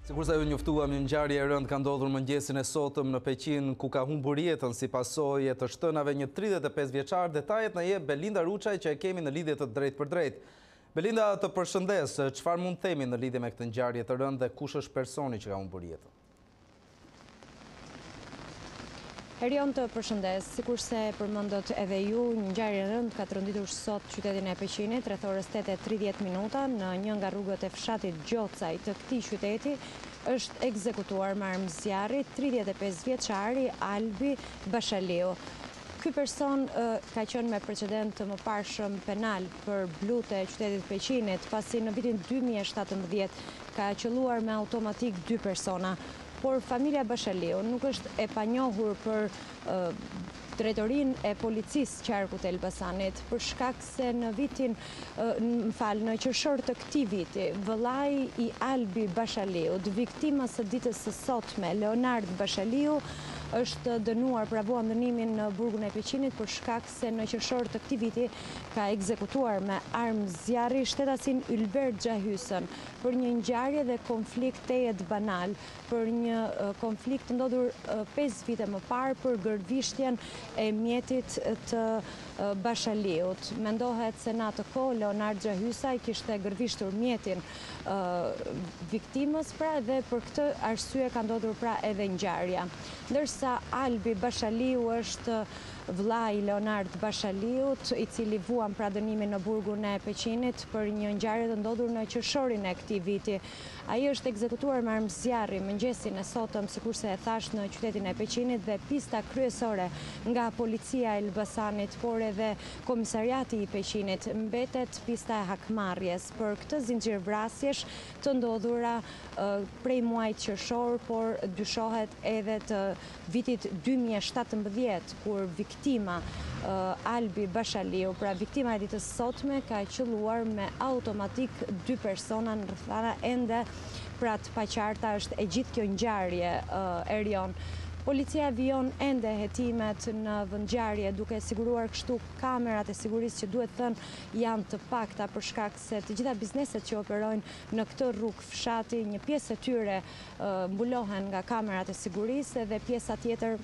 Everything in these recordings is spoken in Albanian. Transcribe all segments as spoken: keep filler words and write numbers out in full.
Sikur sa ju njoftuam, një ngjarje e rëndë ka ndodhur mëngjesin e sotëm në Peqin, ku ka humbur jetën si pasojë të shtënave një tridhjetë e pesë vjeçar. Detajet na jep Belinda Ruçaj, që e kemi në lidhje të drejtë për drejtë. Belinda, të përshëndes, çfarë mund të themi në lidhje me këtë ngjarje të rëndë dhe kush është personi që ka humbur jetën? Erion, të përshëndes, sikurse përmendët edhe ju, një ngjarje e rëndë ka trondituar sot qytetin e Peqinit rreth orës tetë e tridhjetë minuta në një nga rrugët e fshatit Gjocaj të këtij qyteti. Është ekzekutuar me armë zjarri tridhjetë e pesë vjeçari Albi Bashaliu. Ky person uh, ka qenë me precedent të mëparshëm penal për blute e qytetit Peqinit, pasi në vitin dy mijë e shtatëmbëdhjetë ka qelluar me automatik dy persona. Por familja Bashaliu nuk është e panjohur për uh, drejtorinë e policisë qarku të Elbasanit, për shkak se në vitin, uh, më fal, në qershor të këtij viti, vëllai i Albi Bashaliu, viktimës së ditës së sotme, Leonard Bashaliu, është dënuar, pravuar dënimin në burgun e Peqinit për shkak se në qershor të këtij viti ka ekzekutuar me armë zjarri shtetasin Ylber Xhahysën për një ngjarje dhe konflikt tejet banal, për një uh, konflikt të ndodhur uh, pesë vite më parë për gërvishtjen e mjetit të uh, Bashaliut. Mendohet se në atë kohë Leonard Xhahysa kishte gërvishtur mjetin uh, viktimës, pra dhe për këtë arsye ka ndodhur pra edhe ngjarja. Ndërsa Albi Bashaliu është vllai Leonard Bashaliut, i cili vuan pra dënimin në burgun e Peqinit për një ngjarje të ndodhur në qershorin e këtij viti. Ai është ekzekutuar me armë zjarri mëngjesin e sotëm, sikurse e thash, në qytetin e Peqinit, dhe pista kryesore nga policia e Elbasanit, por edhe komisariati i Peqinit, mbetet pista e hakmarrjes për këtë zinxhirvrasjesh të ndodhura uh, prej muajit qershor, por dyshohet edhe të vitit dy mijë e shtatëmbëdhjetë, kur viktima uh, Albi Bashaliu, pra viktima e ditës sotme, ka qelluar me automatik dy persona në rrethana ende pra të paqarta. Është e gjithë kjo ngjarje, uh, Erion. Policia vijon ende hetimet në vendngjarje, duke siguruar kështu kamerat e sigurisë, që duhet thënë janë të pakta për shkak se të gjitha bizneset që operojnë në këtë rrugë fshati, një pjesë e tyre uh, mbulohen nga kamerat e sigurisë dhe pjesa tjetër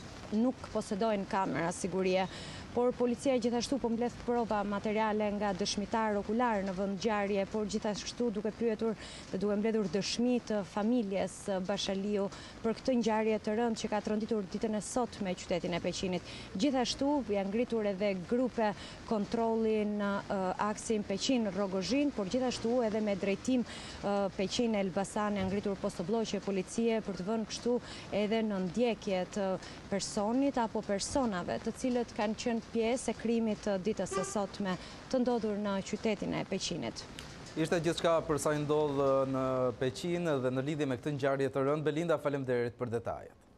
nuk posedojnë kamera sigurie. Por policia gjithashtu po mbledh prova materiale nga dëshmitar okular në vend ngjarje, por gjithashtu duke pyetur dhe duke mbledhur dëshmi të familjes Bashaliu për këtë ngjarje të rëndë që ka tronditur ditën e sotme qytetin e Peqinit. Gjithashtu janë ngritur edhe grupe kontrolli në uh, aksin Peqin-Rogozhin, por gjithashtu edhe me drejtim uh, Peqin-Elbasan janë ngritur postobllogje policie për të vënë kështu edhe në ndjekje të personit apo personave të cilët kanë qenë pjesë e krimit të ditës së sotme të ndodhur në qytetin e Peqinit. Ishte gjithçka për sa i ndodh në Peqin dhe në lidhje me këtë ngjarje të rëndë. Belinda, faleminderit për detajet.